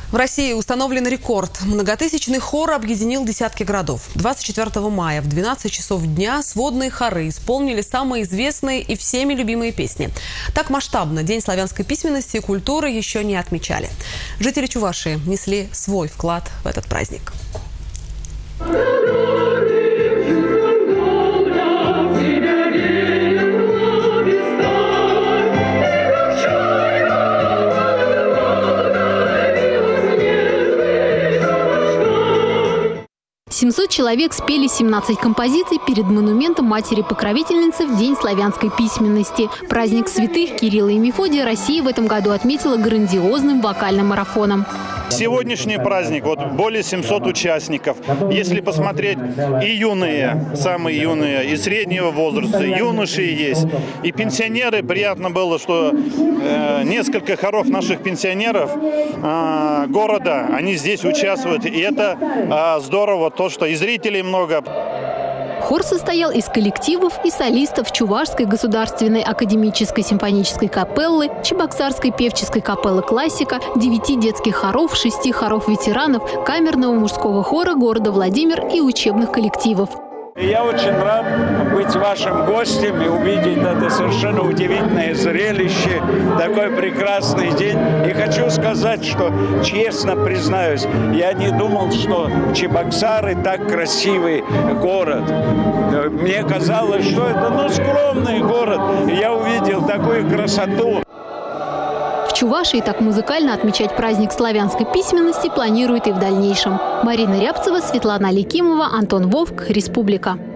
В России установлен рекорд. Многотысячный хор объединил десятки городов. 24 мая в 12 часов дня сводные хоры исполнили самые известные и всеми любимые песни. Так масштабно День славянской письменности и культуры еще не отмечали. Жители Чувашии несли свой вклад в этот праздник. 700 человек спели 17 композиций перед монументом матери-покровительницы в День славянской письменности. Праздник святых Кирилла и Мефодия Россия в этом году отметила грандиозным вокальным марафоном. Сегодняшний праздник, более 700 участников. Если посмотреть, и юные, самые юные, и среднего возраста, юноши есть, и пенсионеры. Приятно было, что несколько хоров наших пенсионеров города, они здесь участвуют. И это здорово, то, что и зрителей много. Хор состоял из коллективов и солистов Чувашской государственной академической симфонической капеллы, Чебоксарской певческой капеллы «Классика», 9 детских хоров, 6 хоров ветеранов, камерного мужского хора города Владимир и учебных коллективов. Я очень рад быть вашим гостем и увидеть это совершенно удивительное зрелище, такой прекрасный день. И хочу сказать, что, честно признаюсь, я не думал, что Чебоксары так красивый город. Мне казалось, что это скромный город. Я увидел такую красоту. В Чувашии так музыкально отмечать праздник славянской письменности планируют и в дальнейшем. Марина Рябцева, Светлана Ликимова, Антон Вовк, Республика.